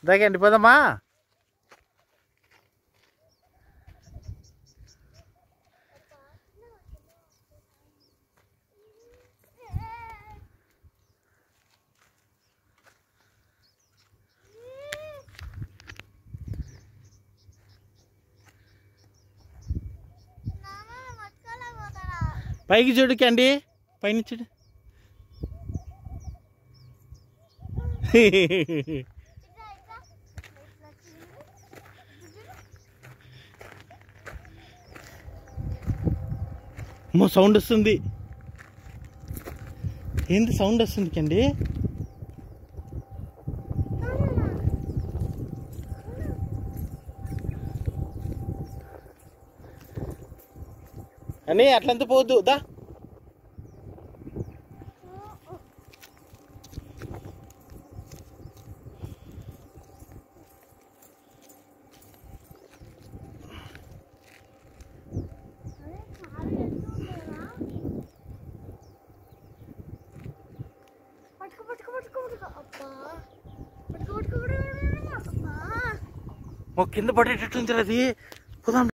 దాకండి పోదమ్మా. పైకి చూడు కండి, పైన చూడు. అమ్మో సౌండ్ వస్తుంది. ఏంది సౌండ్ వస్తుంది కండి? అని అట్లంతా పోవద్దు దా. కింద పడేటట్టుంది అది. పోదాం.